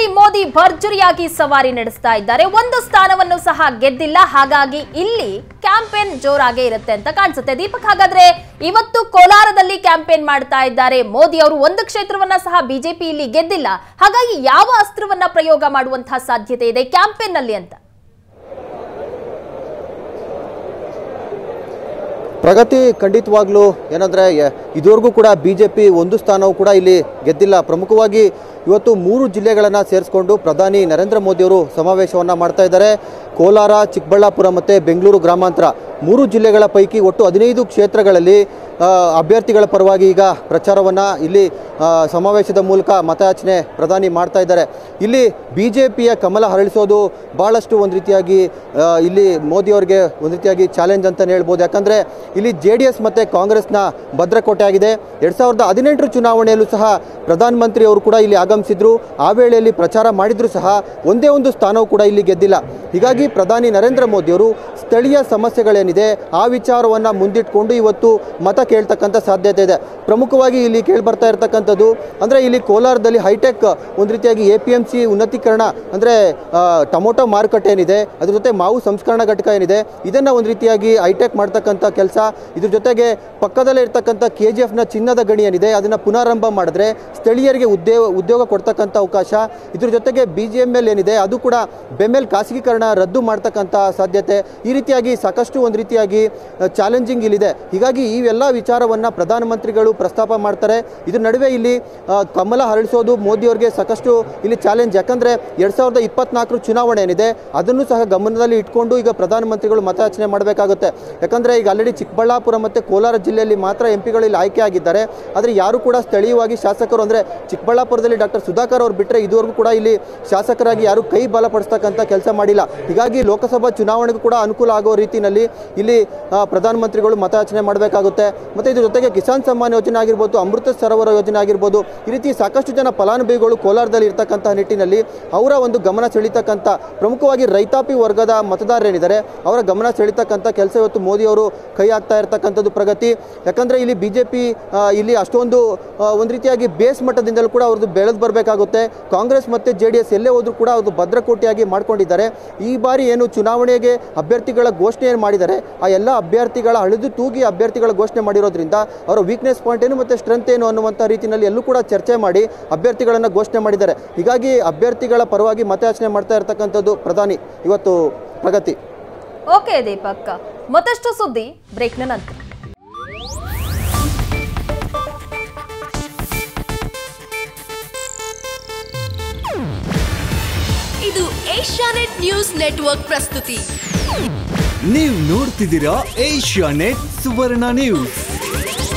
ಚುನಾವಣೆಯಲ್ಲಿ ಮೋದಿ ಭರ್ಜರಿಯಾಗಿ ಸವಾರಿ ನಡೆಸ್ತಾ ಇದ್ದಾರೆ. ಒಂದು ಸ್ಥಾನವನ್ನು ಸಹ ಗೆದ್ದಿಲ್ಲ. ಹಾಗಾಗಿ ಇಲ್ಲಿ ಕ್ಯಾಂಪೇನ್ ಜೋರಾಗೇ ಇರುತ್ತೆ ಅಂತ ಕಾಣಿಸುತ್ತೆ. ದೀಪಕ್, ಹಾಗಾದ್ರೆ ಇವತ್ತು ಕೋಲಾರದಲ್ಲಿ ಕ್ಯಾಂಪೇನ್ ಮಾಡ್ತಾ ಇದ್ದಾರೆ ಮೋದಿ ಅವರು. ಒಂದು ಕ್ಷೇತ್ರವನ್ನ ಸಹ ಬಿಜೆಪಿ ಇಲ್ಲಿ ಗೆದ್ದಿಲ್ಲ. ಹಾಗಾಗಿ ಯಾವ ಅಸ್ತ್ರವನ್ನ ಪ್ರಯೋಗ ಮಾಡುವಂತಹ ಸಾಧ್ಯತೆ ಇದೆ ಕ್ಯಾಂಪೇನ್ ನಲ್ಲಿ ಅಂತ? ಪ್ರಗತಿ ಖಂಡಿತವಾಗ್ಲೂ ಏನಂದ್ರೆ ಇದುವರೆಗೂ ಕೂಡ ಬಿಜೆಪಿ ಒಂದು ಸ್ಥಾನವೂ ಕೂಡ ಇಲ್ಲಿ ಗೆದ್ದಿಲ್ಲ. ಪ್ರಮುಖವಾಗಿ ಇವತ್ತು 3 ಜಿಲ್ಲೆಗಳನ್ನು ಸೇರಿಸಿಕೊಂಡು ಪ್ರಧಾನಿ ನರೇಂದ್ರ ಮೋದಿ ಅವರು ಸಮಾವೇಶವನ್ನು ಮಾಡ್ತಾ ಇದ್ದಾರೆ. ಕೋಲಾರ, ಚಿಕ್ಕಬಳ್ಳಾಪುರ ಮತ್ತು ಬೆಂಗಳೂರು ಗ್ರಾಮಾಂತರ 3 ಜಿಲ್ಲೆಗಳ ಪೈಕಿ ಒಟ್ಟು 15 ಕ್ಷೇತ್ರಗಳಲ್ಲಿ ಅಭ್ಯರ್ಥಿಗಳ ಪರವಾಗಿ ಈಗ ಪ್ರಚಾರವನ್ನು ಇಲ್ಲಿ ಸಮಾವೇಶದ ಮೂಲಕ ಮತಯಾಚನೆ ಪ್ರಧಾನಿ ಮಾಡ್ತಾ ಇದ್ದಾರೆ. ಇಲ್ಲಿ ಬಿಜೆಪಿಯ ಕಮಲ ಹರಳಿಸೋದು ಭಾಳಷ್ಟು ಒಂದು ರೀತಿಯಾಗಿ ಇಲ್ಲಿ ಮೋದಿಯವರಿಗೆ ಒಂದು ರೀತಿಯಾಗಿ ಚಾಲೆಂಜ್ ಅಂತಲೇ ಹೇಳ್ಬೋದು. ಯಾಕಂದರೆ ಇಲ್ಲಿ JDS ಮತ್ತು ಕಾಂಗ್ರೆಸ್ನ ಭದ್ರಕೋಟೆ ಆಗಿದೆ. 2018 ಚುನಾವಣೆಯಲ್ಲೂ ಸಹ ಪ್ರಧಾನಮಂತ್ರಿ ಅವರು ಕೂಡ ಇಲ್ಲಿ ಆಗಮಿಸಿದ್ರು. ಆ ವೇಳೆಯಲ್ಲಿ ಪ್ರಚಾರ ಮಾಡಿದರೂ ಸಹ ಒಂದೇ ಒಂದು ಸ್ಥಾನವೂ ಕೂಡ ಇಲ್ಲಿ ಗೆದ್ದಿಲ್ಲ. ಹೀಗಾಗಿ ಪ್ರಧಾನಿ ನರೇಂದ್ರ ಮೋದಿಯವರು ಸ್ಥಳೀಯ ಸಮಸ್ಯೆಗಳೇನಿದೆ ಆ ವಿಚಾರವನ್ನು ಮುಂದಿಟ್ಕೊಂಡು ಇವತ್ತು ಮತ ಕೇಳ್ತಕ್ಕಂಥ ಸಾಧ್ಯತೆ ಇದೆ. ಪ್ರಮುಖವಾಗಿ ಇಲ್ಲಿ ಕೇಳಿಬರ್ತಾ ಇರತಕ್ಕಂಥದ್ದು ಅಂದರೆ ಇಲ್ಲಿ ಕೋಲಾರದಲ್ಲಿ ಹೈಟೆಕ್ ಒಂದು ರೀತಿಯಾಗಿ APMC ಉನ್ನತೀಕರಣ ಅಂದರೆ ಟೊಮೊಟೊ ಮಾರುಕಟ್ಟೆ ಏನಿದೆ, ಅದ್ರ ಜೊತೆ ಮಾವು ಸಂಸ್ಕರಣಾ ಘಟಕ ಏನಿದೆ, ಇದನ್ನು ಒಂದು ರೀತಿಯಾಗಿ ಹೈಟೆಕ್ ಮಾಡ್ತಕ್ಕಂಥ ಕೆಲಸ. ಇದ್ರ ಜೊತೆಗೆ ಪಕ್ಕದಲ್ಲೇ ಇರ್ತಕ್ಕಂಥ KGFನ ಚಿನ್ನದ ಗಣಿ ಏನಿದೆ ಅದನ್ನು ಪುನರಾರಂಭ ಮಾಡಿದ್ರೆ ಸ್ಥಳೀಯರಿಗೆ ಉದ್ಯೋಗ ಕೊಡ್ತಕ್ಕಂಥ ಅವಕಾಶ. ಇದ್ರ ಜೊತೆಗೆ BGML ಏನಿದೆ ಅದು ಕೂಡ ಬೆಮೆಲ್ ಖಾಸಗೀಕರಣ ರದ್ದು ಮಾಡ್ತಕ್ಕಂಥ ಸಾಧ್ಯತೆ. ಈ ರೀತಿಯಾಗಿ ಸಾಕಷ್ಟು ಒಂದು ರೀತಿಯಾಗಿ ಚಾಲೆಂಜಿಂಗ್ ಇಲ್ಲಿದೆ. ಹೀಗಾಗಿ ಇವೆಲ್ಲ ವಿಚಾರವನ್ನು ಪ್ರಧಾನಮಂತ್ರಿಗಳು ಪ್ರಸ್ತಾಪ ಮಾಡ್ತಾರೆ. ಇದ್ರ ನಡುವೆ ಇಲ್ಲಿ ಕಮಲ ಹರಳಿಸೋದು ಮೋದಿಯವರಿಗೆ ಸಾಕಷ್ಟು ಇಲ್ಲಿ ಚಾಲೆಂಜ್. ಯಾಕಂದರೆ 2024 ಚುನಾವಣೆ ಏನಿದೆ ಅದನ್ನು ಸಹ ಗಮನದಲ್ಲಿ ಇಟ್ಕೊಂಡು ಈಗ ಪ್ರಧಾನಮಂತ್ರಿಗಳು ಮತಯಾಚನೆ ಮಾಡಬೇಕಾಗುತ್ತೆ. ಯಾಕಂದರೆ ಈಗ ಆಲ್ರೆಡಿ ಚಿಕ್ಕಬಳ್ಳಾಪುರ ಮತ್ತು ಕೋಲಾರ ಜಿಲ್ಲೆಯಲ್ಲಿ ಮಾತ್ರ MP ಇಲ್ಲಿ ಆಯ್ಕೆ ಆಗಿದ್ದಾರೆ. ಆದರೆ ಯಾರು ಕೂಡ ಸ್ಥಳೀಯವಾಗಿ ಶಾಸಕರು ಅಂದರೆ ಚಿಕ್ಕಬಳ್ಳಾಪುರದಲ್ಲಿ ಡಾಕ್ಟರ್ ಸುಧಾಕರ್ ಅವರು ಬಿಟ್ಟರೆ ಇದುವರೆಗೂ ಕೂಡ ಇಲ್ಲಿ ಶಾಸಕರಾಗಿ ಯಾರು ಕೈ ಬಲಪಡಿಸ್ತಕ್ಕಂಥ ಕೆಲಸ ಮಾಡಿಲ್ಲ. ಹೀಗಾಗಿ ಲೋಕಸಭಾ ಚುನಾವಣೆಗೂ ಕೂಡ ಅನುಕೂಲ ಆಗೋ ರೀತಿಯಲ್ಲಿ ಇಲ್ಲಿ ಪ್ರಧಾನಮಂತ್ರಿಗಳು ಮತಯಾಚನೆ ಮಾಡಬೇಕಾಗುತ್ತೆ. ಮತ್ತು ಇದ್ರ ಜೊತೆಗೆ ಕಿಸಾನ್ ಸಮ್ಮಾನ್ ಯೋಜನೆ ಆಗಿರ್ಬೋದು, ಅಮೃತ ಸರೋವರ ಯೋಜನೆ ಆಗಿರ್ಬೋದು, ಈ ರೀತಿ ಸಾಕಷ್ಟು ಜನ ಫಲಾನುಭವಿಗಳು ಕೋಲಾರದಲ್ಲಿ ಇರ್ತಕ್ಕಂಥ ನಿಟ್ಟಿನಲ್ಲಿ ಅವರ ಒಂದು ಗಮನ ಸೆಳೀತಕ್ಕಂಥ, ಪ್ರಮುಖವಾಗಿ ರೈತಾಪಿ ವರ್ಗದ ಮತದಾರರೇನಿದ್ದಾರೆ ಅವರ ಗಮನ ಸೆಳೀತಕ್ಕಂಥ ಕೆಲಸ ಇವತ್ತು ಮೋದಿ ಅವರು ಕೈ ಹಾಕ್ತಾ ಇರ್ತಕ್ಕಂಥದ್ದು ಪ್ರಗತಿ. ಯಾಕಂದರೆ ಇಲ್ಲಿ ಬಿಜೆಪಿ ಇಲ್ಲಿ ಅಷ್ಟೊಂದು ಒಂದು ರೀತಿಯಾಗಿ ಬೇಸ್ ಮಟ್ಟದಿಂದಲೂ ಕೂಡ ಅವ್ರದ್ದು ಬೆಳೆದು ಬರಬೇಕಾಗುತ್ತೆ. ಕಾಂಗ್ರೆಸ್ ಮತ್ತು JDS ಎಲ್ಲೇ ಹೋದರೂ ಕೂಡ ಅವ್ರದ್ದು ಭದ್ರಕೋಟೆಯಾಗಿ ಮಾಡ್ಕೊಂಡಿದ್ದಾರೆ. ಈ ಬಾರಿ ಏನು ಚುನಾವಣೆಗೆ ಅಭ್ಯರ್ಥಿಗಳ ಘೋಷಣೆ ಏನು ಮಾಡಿದ್ದಾರೆ ಆ ಎಲ್ಲ ಅಭ್ಯರ್ಥಿಗಳ ಅಳೆದು ತೂಗಿ ಅಭ್ಯರ್ಥಿಗಳ ಘೋಷಣೆ ಮಾಡಿರೋದ್ರಿಂದ ಅವರ ವೀಕ್ನೆಸ್ ಪಾಯಿಂಟ್ ಏನು ಮತ್ತು ಸ್ಟ್ರೆಂತ್ ಏನು ಅನ್ನುವಂಥ ರೀತಿಯಲ್ಲಿ ಎಲ್ಲೂ ಕೂಡ ಚರ್ಚೆ ಮಾಡಿ ಅಭ್ಯರ್ಥಿಗಳನ್ನು ಘೋಷಣೆ ಮಾಡಿದ್ದಾರೆ. ಹೀಗಾಗಿ ಅಭ್ಯರ್ಥಿಗಳ ಪರವಾಗಿ ಮತಯಾಚನೆ ಮಾಡ್ತಾ ಇರತಕ್ಕಂಥದ್ದು ಪ್ರಧಾನಿ ಇವತ್ತು ಪ್ರಗತಿ. ಓಕೆ ದೀಪಕ್, ಮತ್ತಷ್ಟು ಸುದ್ದಿ ಬ್ರೇಕ್ನ ನಂತರ. ಇದು ಏಷ್ಯಾನೆಟ್ ನ್ಯೂಸ್ ನೆಟ್ವರ್ಕ್ ಪ್ರಸ್ತುತಿ. ನೀವು ನೋಡ್ತಿದ್ದೀರಾ ಏಷ್ಯಾನೆಟ್ ಸುವರ್ಣ ನ್ಯೂಸ್.